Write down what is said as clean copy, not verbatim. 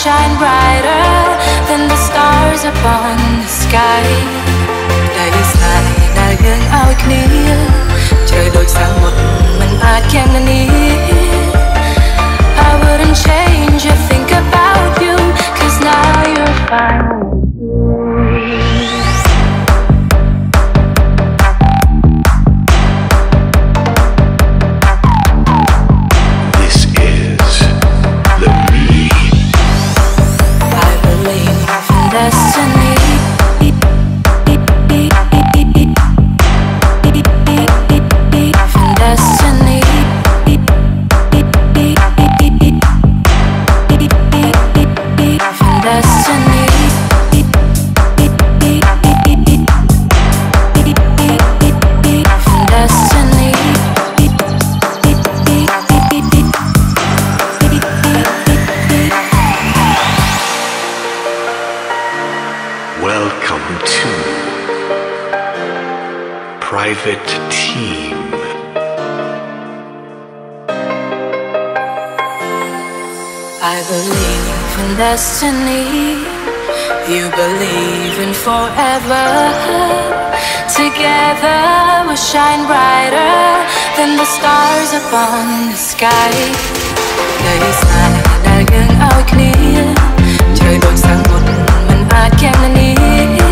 shine brighter than the stars upon the sky. Đời dài đã gần ao kia, trời đổi sang một mình ai can nghĩ. I wouldn't change or think about you, 'cause now you're fine. Welcome to Private Team. I believe in destiny, you believe in forever. Together we'll shine brighter than the stars upon the sky. Đời dài đã gần ao kia, trời đổi sang một mình ai can nghĩ.